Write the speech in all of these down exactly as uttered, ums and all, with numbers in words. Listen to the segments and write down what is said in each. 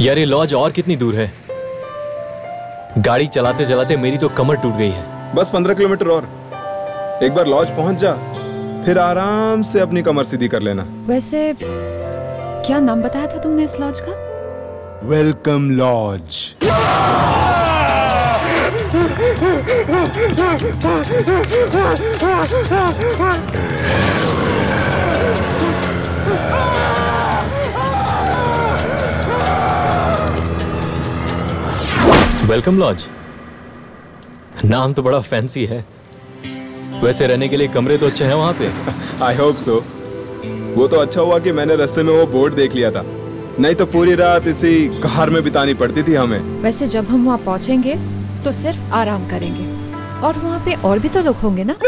यार ये लॉज और कितनी दूर है? गाड़ी चलाते चलाते मेरी तो कमर टूट गई है। बस पंद्रह किलोमीटर और। एक बार लॉज पहुंच जा, फिर आराम से अपनी कमर सीधी कर लेना। वैसे क्या नाम बताया था तुमने इस लॉज का? Welcome lodge. वेलकम लॉज, नाम तो बड़ा फैंसी है। वैसे रहने के लिए कमरे तो अच्छे हैं वहां पे? I hope so. वो तो अच्छा हुआ कि मैंने रास्ते में वो बोर्ड देख लिया था, नहीं तो पूरी रात इसी कार में बितानी पड़ती थी हमें। वैसे जब हम वहाँ पहुँचेंगे तो सिर्फ आराम करेंगे, और वहाँ पे और भी तो लोग होंगे ना?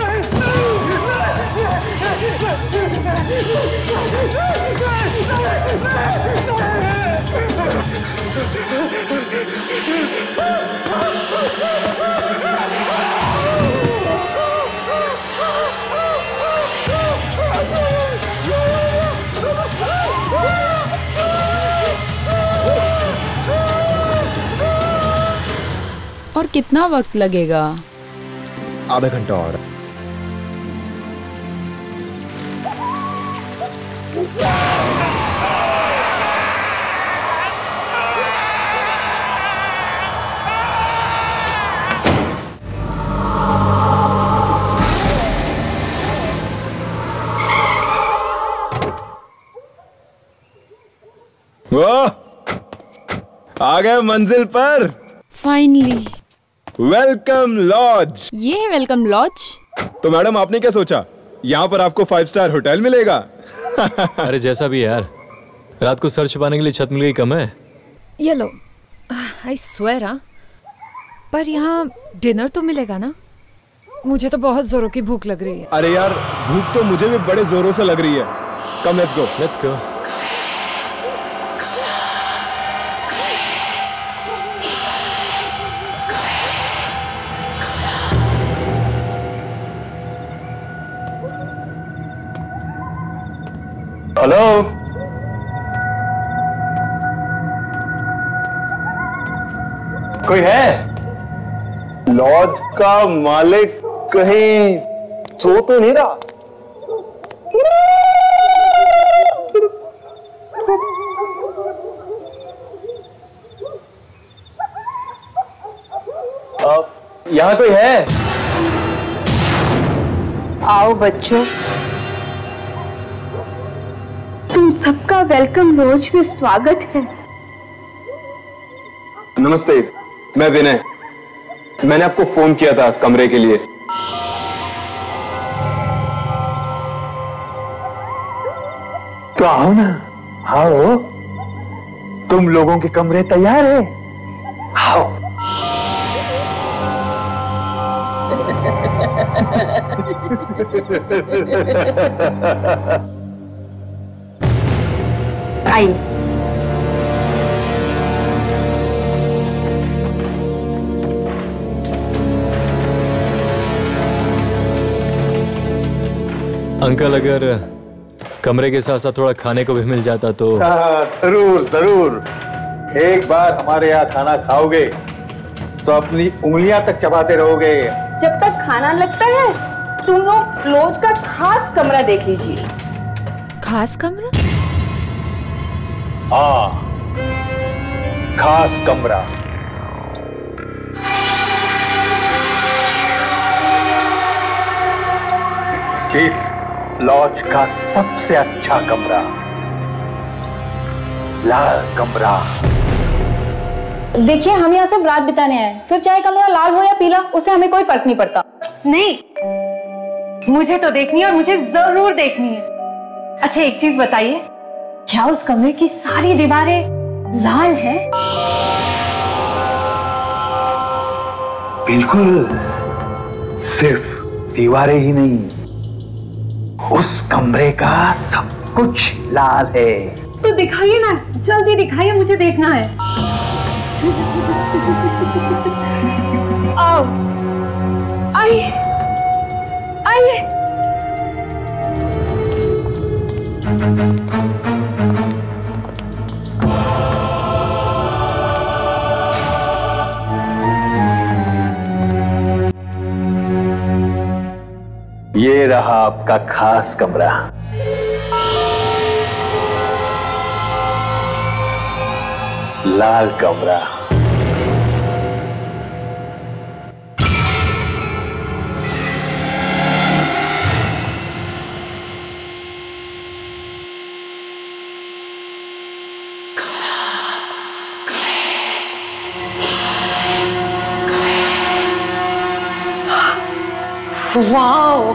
और कितना वक्त लगेगा? आधा घंटा और। वाह, आ गए मंजिल पर। फाइनली। Welcome lodge. ये है वेलकम लॉज? तो मैडम आपने क्या सोचा, यहाँ पर आपको फाइव स्टार होटल मिलेगा? अरे जैसा भी यार, रात को सर छुपाने के लिए छत मिल गई कम है। ये लो, आई स्वेयर। पर यहाँ डिनर तो मिलेगा ना? मुझे तो बहुत जोरों की भूख लग रही है। अरे यार, भूख तो मुझे भी बड़े जोरों से लग रही है। Come let's go. Let's go. Hello, कोई है? लॉज का मालिक कहीं सो तो नहीं रहा? यहाँ कोई है? आओ बच्चों, तुम सबका वेलकम लॉज में स्वागत है। नमस्ते, मैं विनय। मैंने आपको फोन किया था कमरे के लिए। तो आओ ना, आओ। तुम लोगों के कमरे तैयार है, आओ। आइए। अंकल, अगर कमरे के साथ साथ थोड़ा खाने को भी मिल जाता तो। जरूर जरूर। एक बार हमारे यहाँ खाना खाओगे तो अपनी उंगलियां तक चबाते रहोगे। जब तक खाना लगता है, तुम लोग लॉज का खास कमरा देख लीजिए। खास कमरा? हाँ, खास कमरा। इस लॉज का सबसे अच्छा कमरा, लाल कमरा। देखिए, हम यहाँ सिर्फ रात बिताने आए, फिर चाहे कमरा लाल हो या पीला, उससे हमें कोई फर्क नहीं पड़ता। नहीं, मुझे तो देखनी है, और मुझे जरूर देखनी है। अच्छा एक चीज बताइए, क्या उस कमरे की सारी दीवारें लाल हैं? बिल्कुल, सिर्फ दीवारें ही नहीं, उस कमरे का सब कुछ लाल है। तो दिखाइए ना, जल्दी दिखाइए, मुझे देखना है। आओ, आइए, आइए। ये रहा आपका खास कमरा। लाल कमरा। वाओ,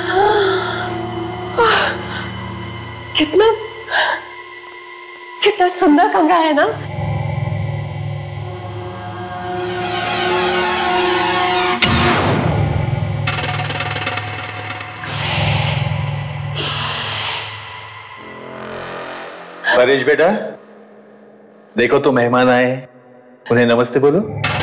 कितना कितना सुंदर कमरा है ना। परेश बेटा, देखो तो मेहमान आए, उन्हें नमस्ते बोलो।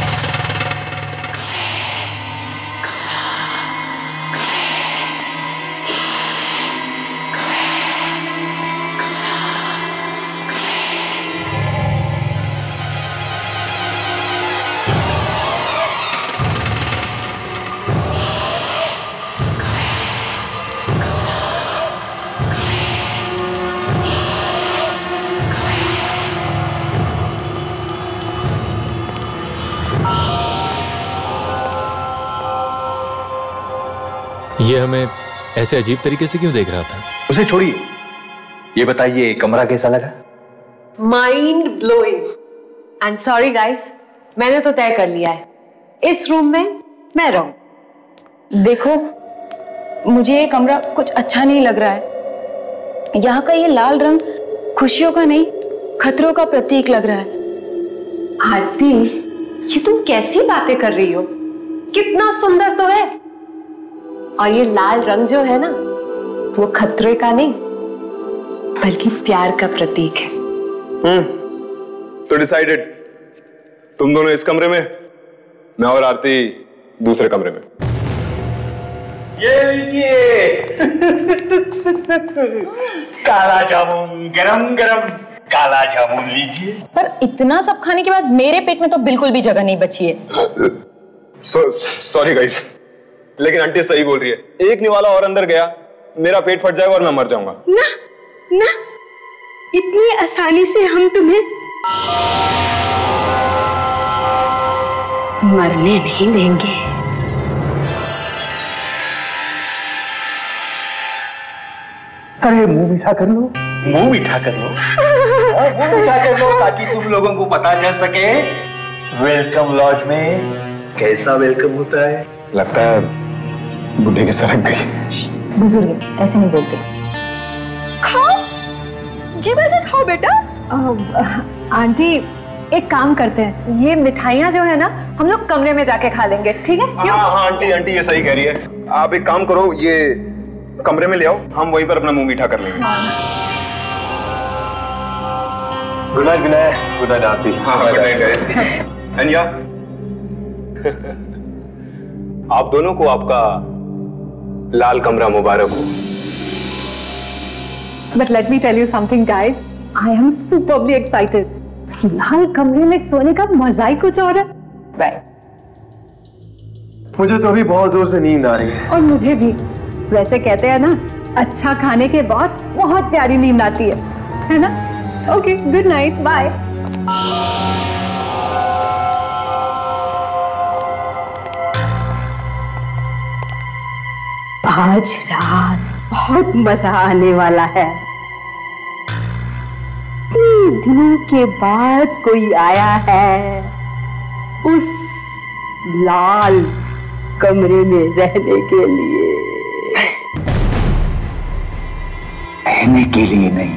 ये हमें ऐसे अजीब तरीके से क्यों देख रहा था? उसे छोड़िए, ये बताइए कमरा कैसा लगा? Mind blowing. And sorry guys, मैंने तो तय कर लिया है, इस रूम में मैं रहूं। देखो, मुझे ये कमरा कुछ अच्छा नहीं लग रहा है। यहाँ का ये लाल रंग खुशियों का नहीं, खतरों का प्रतीक लग रहा है। आरती, ये तुम कैसी बातें कर रही हो? कितना सुंदर तो है। और ये लाल रंग जो है ना, वो खतरे का नहीं बल्कि प्यार का प्रतीक है। हम्म, तो डिसाइडेड, तुम दोनों इस कमरे में, मैं और आरती दूसरे कमरे में। ये लीजिए काला जामुन, गरम गरम काला जामुन लीजिए। पर इतना सब खाने के बाद मेरे पेट में तो बिल्कुल भी जगह नहीं बची है। सॉरी गाइस, लेकिन आंटी सही बोल रही है। एक निवाला और अंदर गया, मेरा पेट फट जाएगा और मैं मर जाऊंगा। ना ना, इतनी आसानी से हम तुम्हें मरने नहीं देंगे। अरे मुंह मीठा कर लो, मुंह मीठा कर लो, मुंह मीठा कर लो, ताकि तुम लोगों को पता चल सके वेलकम लॉज में कैसा वेलकम होता है। लगता है बुढ़े की सरक गई। बुजुर्ग ऐसे नहीं बोलते। खाओ, जी बेटा खाओ बेटा। आंटी, एक काम करते हैं, ये मिठाइयाँ जो है ना, हम लोग कमरे में जाके खा लेंगे, ठीक है? हाँ हाँ आंटी, आंटी ये सही कह रही है। आप एक काम करो, ये कमरे में ले आओ, हम वहीं पर अपना मुंह मीठा कर लेंगे। Good night, good night, good night Aarti. हाँ गुड नाइट गाइस। एंड या आप दोनों को आपका लाल कमरा मुबारक हो। But let me tell you something, guys. I am superbly excited. इस लाल कमरे में सोने का मजा ही कुछ और है। Right. मुझे तो अभी बहुत जोर से नींद आ रही है। और मुझे भी। वैसे कहते हैं ना, अच्छा खाने के बाद बहुत प्यारी नींद आती है, है ना? Okay, good night, bye. आज रात बहुत मजा आने वाला है। तीन दिनों के बाद कोई आया है उस लाल कमरे में रहने के लिए। रहने के लिए नहीं,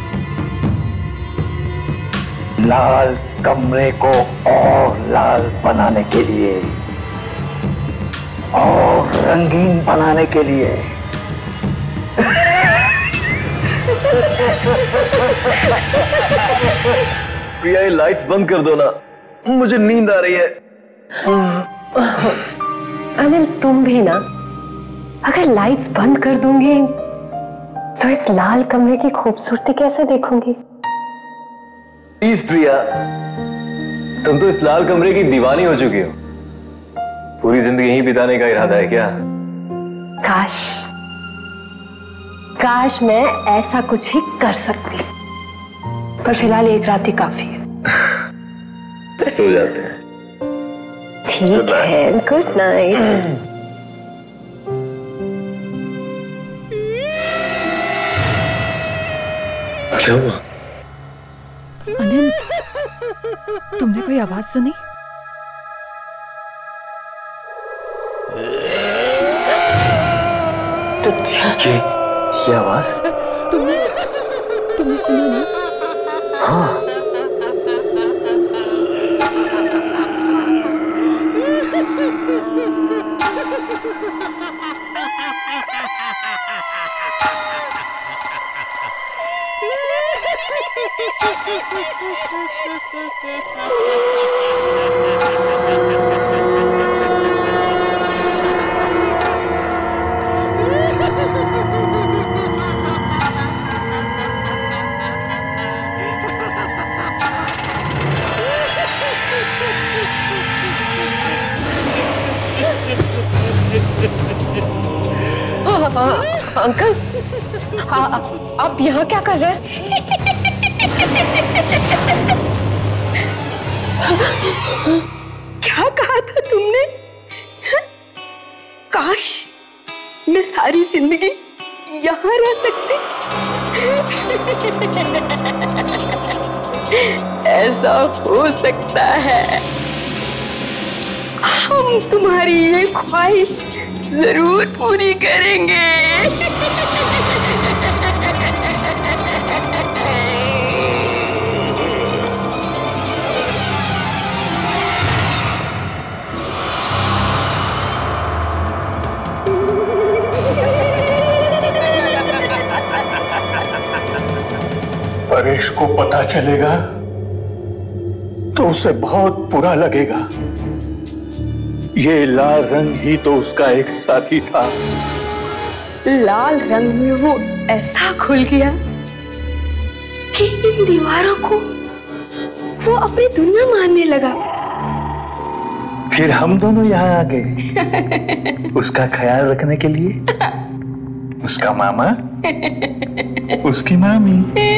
लाल कमरे को और लाल बनाने के लिए और रंगीन बनाने के लिए। प्रिया, ये लाइट्स बंद कर दो ना, मुझे नींद आ रही है। अनिल, तुम भी ना, अगर लाइट्स बंद कर दूंगी तो इस लाल कमरे की खूबसूरती कैसे देखूंगी? प्लीज प्रिया, तुम तो इस लाल कमरे की दीवानी हो चुकी हो। पूरी जिंदगी यहीं बिताने का इरादा है क्या? काश काश मैं ऐसा कुछ ही कर सकती, पर फिलहाल एक रात ही काफी है। सो जाते हैं। ठीक है, गुड नाइट। क्या हुआ? अनिल, तुमने कोई आवाज सुनी? ये ये आवाज? तुमने तुमने सुना ना? हाँ। अंकल, हाँ, आप यहाँ क्या कर रहे हैं? क्या कहा था तुमने? काश मैं सारी जिंदगी यहाँ रह सकती। ऐसा हो सकता है। हम तुम्हारी ये ख्वाहिश जरूर पूरी करेंगे। परेश को पता चलेगा तो उसे बहुत बुरा लगेगा। ये लाल रंग ही तो उसका एक साथी था। लाल रंग में वो ऐसा खुल गया कि इन दीवारों को वो अपनी दुनिया मानने लगा। फिर हम दोनों यहाँ आ गए उसका ख्याल रखने के लिए। उसका मामा, उसकी मामी।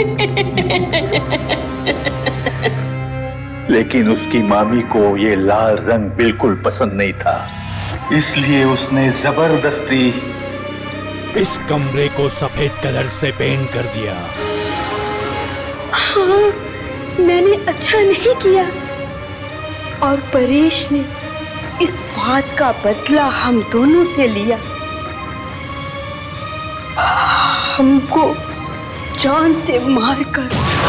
लेकिन उसकी मामी को ये लाल रंग बिल्कुल पसंद नहीं था, इसलिए उसने जबरदस्ती इस कमरे को सफेद कलर से पेंट कर दिया। हाँ, मैंने अच्छा नहीं किया और परेश ने इस बात का बदला हम दोनों से लिया। हमको जान से मारकर।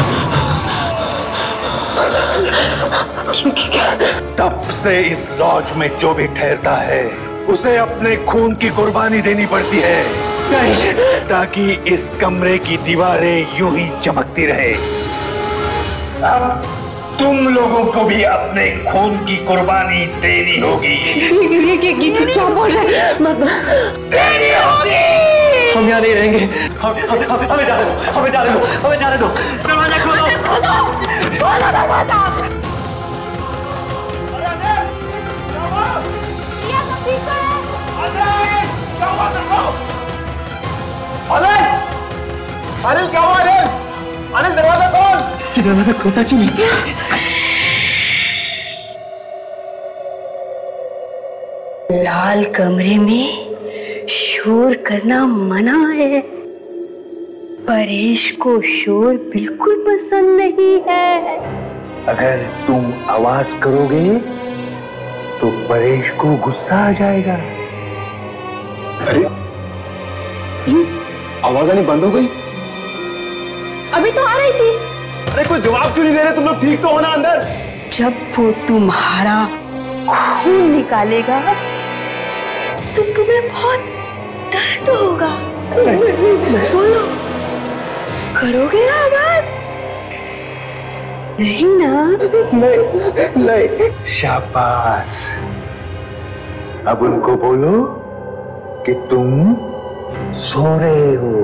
तब से इस लॉज में जो भी ठहरता है उसे अपने खून की कुर्बानी देनी पड़ती है, ताकि इस कमरे की दीवारें यूं ही चमकती रहे। अब तुम लोगों को भी अपने खून की कुर्बानी देनी होगी। क्या बोल रहे हैं? देनी होगी। हम यहाँ नहीं रहेंगे। हम, हम, हम, हमें जाने दो, हमें जाने दो, हमें जाने दो। दरवाजा खोलो, खोलो, खोलो दरवाजा। अनिल, अनिल क्या हुआ? अनिल, अनिल दरवाजा खोल। ये दरवाजा खोलता क्यों नहीं? लाल कमरे में शोर करना मना है। परेश को शोर बिल्कुल पसंद नहीं है। अगर तुम आवाज करोगे तो परेश को गुस्सा आ जाएगा। अरे आवाज आनी बंद हो गई? अभी तो आ रही थी। अरे कोई जवाब क्यों नहीं दे रहे तुम लोग? ठीक तो हो ना अंदर? जब वो तुम्हारा खून निकालेगा तो तुम्हें बहुत दर्द होगा। बोलो, करोगे ना आवाज? नहीं ना? नहीं, नहीं। शाबाश। अब उनको बोलो कि तुम सो रहे हो।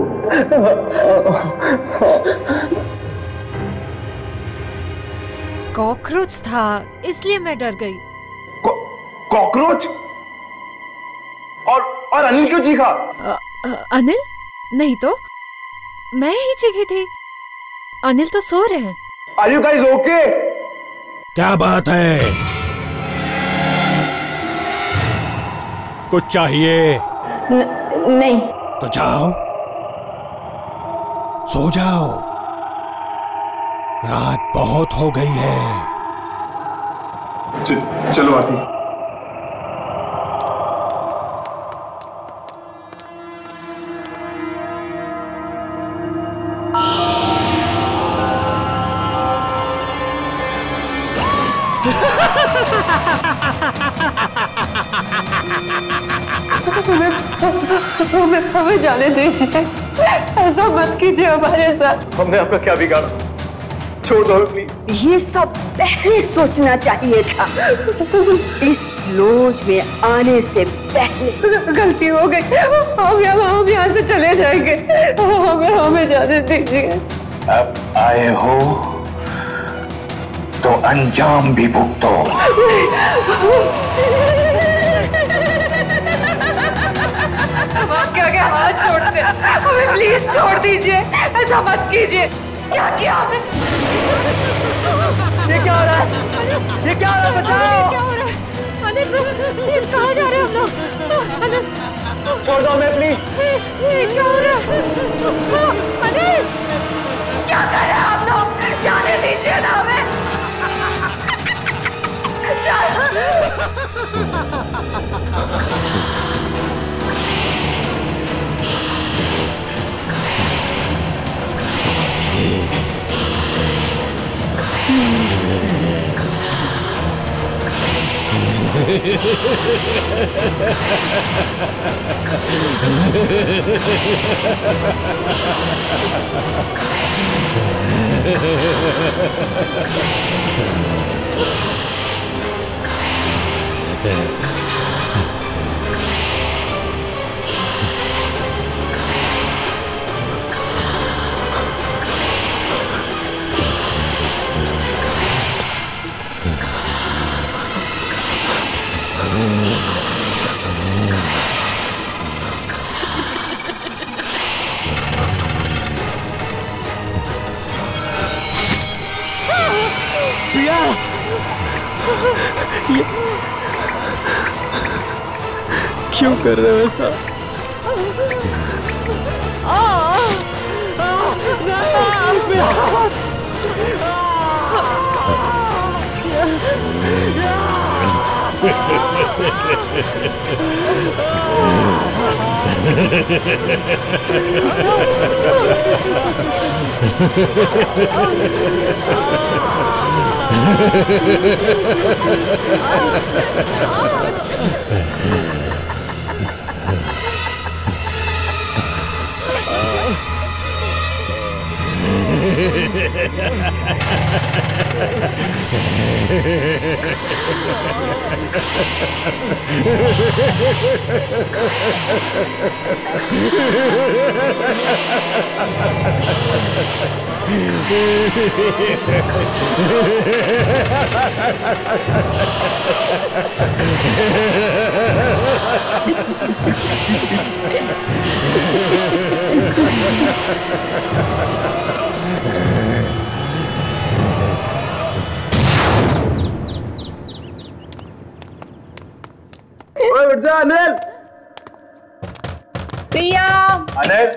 कॉकरोच था, इसलिए मैं डर गई। कॉकरोच? और और अनिल क्यों चीखा? अ, अ, अनिल? नहीं तो मैं ही चीखी थी। अनिल तो सो रहे हैं। Are you guys okay? क्या बात है? कुछ चाहिए? न, नहीं। तो जाओ, सो जाओ, रात बहुत हो गई है। च, चलो आती। हमें हमें जाने दीजिए, ऐसा मत कीजिए हमारे साथ। हमने आपका क्या बिगाड़ा? छोड़ दो प्लीज। ये सब पहले सोचना चाहिए था, इस लॉज में आने से पहले। गलती हो गई, हम यहाँ हम यहाँ से चले जाएंगे, हमें हमें जाने दीजिए। अब आए हो तो अंजाम भी भुगतो। क्या क्या हाथ छोड़ दे, हमें प्लीज छोड़ दीजिए, ऐसा मत कीजिए। क्या किया हमें? ये क्या हो रहा है? ये क्या हो रहा है? बचाओ! क्या हो रहा है? अनिल, ये कहाँ जा रहे हैं हम लोग? अनिल, छोड़ दो हमें प्लीज। ये, ये क्या हो रहा है? अनिल, क्या कर रहे हैं आप लोग? जाने दीजिए ना हमें। क्यों कर रहे हो ऐसा? ओए उठ जा अनिल। प्रिया, अनिल,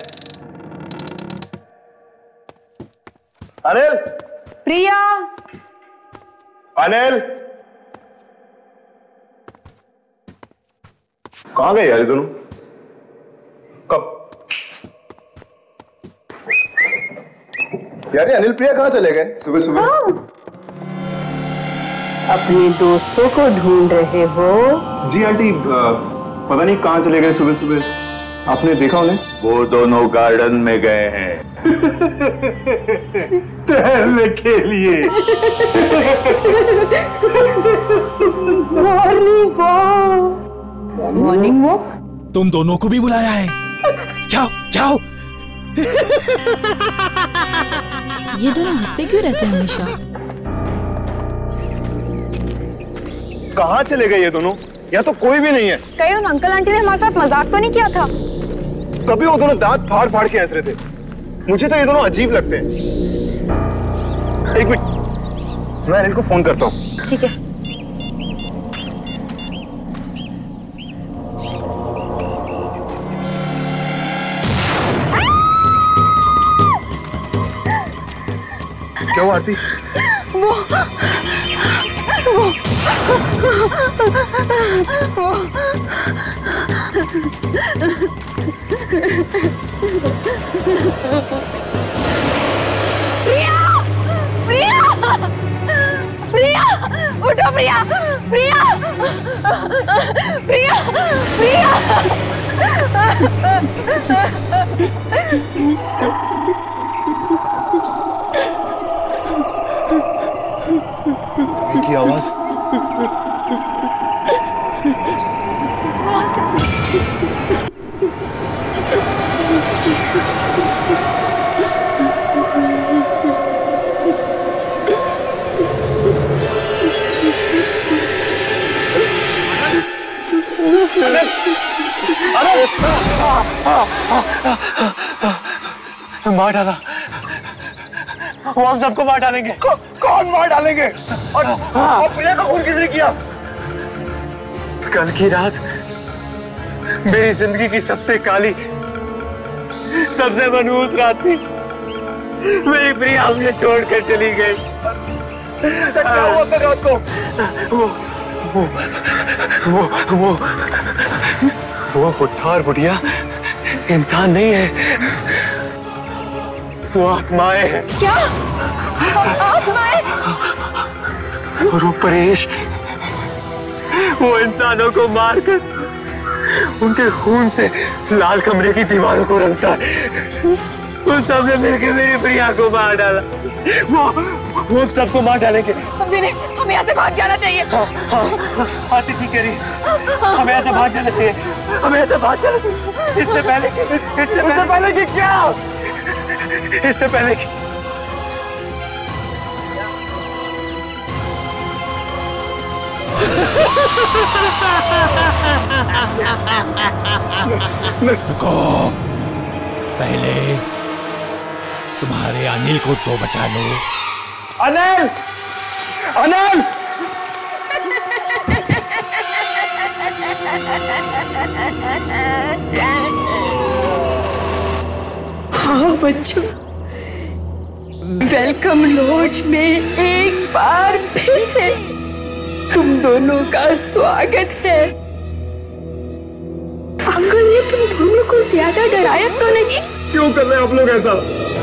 अनिल, प्रिया, अनिल, कहाँ गए यार ये दोनों? कब? यार ये अनिल प्रिया कहाँ चले गए सुबह सुबह? हाँ। अपने दोस्तों को ढूंढ रहे हो? जी आंटी, पता नहीं कहाँ चले गए सुबह सुबह। आपने देखा उन्हें? वो दोनों गार्डन में गए हैं टहलने के लिए। Morning walk. Morning walk? तुम दोनों को भी बुलाया है? जाओ जाओ। ये दोनों हंसते क्यों रहते हैं हमेशा? कहाँ चले गए ये दोनों? या तो कोई भी नहीं है। कहीं उन अंकल आंटी ने हमारे साथ मजाक तो नहीं किया था? तभी वो दोनों दांत फाड़ फाड़ के हंस रहे थे। मुझे तो ये दोनों अजीब लगते हैं। एक मिनट, मैं अनिल को फोन करता हूँ। ठीक है। क्या हुआ आरती? वो वो वो प्रिया प्रिया प्रिया उठो प्रिया प्रिया प्रिया प्रिया की आवाज मार डाला। वो हम सबको मार डालेंगे। कौन मार डालेंगे? और, और प्रिया का खून किसने किया? कल की रात मेरी जिंदगी की सबसे काली, सबसे मनहूस रात थी। मेरी प्रिया मुझे छोड़कर चली गई। ऐसा क्या हुआ कल रात को? वो वो वो वो वो बुढ़ा और बुढ़िया इंसान नहीं है, वो आत्माएं हैं। क्या? आत्माएं? और वो परेश, वो इंसानों को मारकर उनके खून से लाल कमरे की दीवारों को रंगता है। उन सबने मिलकर मेरी प्रिया को मार डाला। वो वो सबको मार डालेंगे। हमें यहाँ से भाग जाना चाहिए। हाँ, हाँ, आती ठीक कह रही है। हमें ऐसे भाग जाना चाहिए। हमें ऐसे भाग जाना चाहिए। इससे पहले कि इससे इससे पहले कि क्या? इससे पहले कि रुको, पहले तुम्हारे अनिल को तो बचा लो। अनिल! अनिल! हाँ बच्चों, वेलकम लॉज में एक बार फिर से तुम दोनों का स्वागत है। अंकल ने तुम दोनों को ज्यादा डराया तो नहीं? क्यों कर रहे हैं आप लोग ऐसा?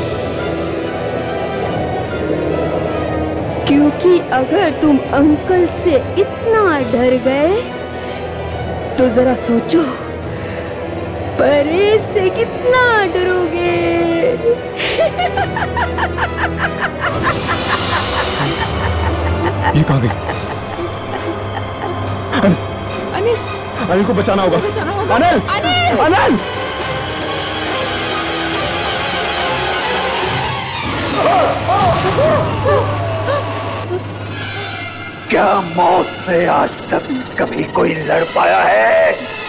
क्योंकि अगर तुम अंकल से इतना डर गए तो जरा सोचो परेश से कितना डरोगे। ये कहाँ गई? अनिल अनिल को बचाना होगा। बचाना होगा। अनिल! अनिल! अनिल! क्या मौत से आज तक कभी कोई लड़ पाया है?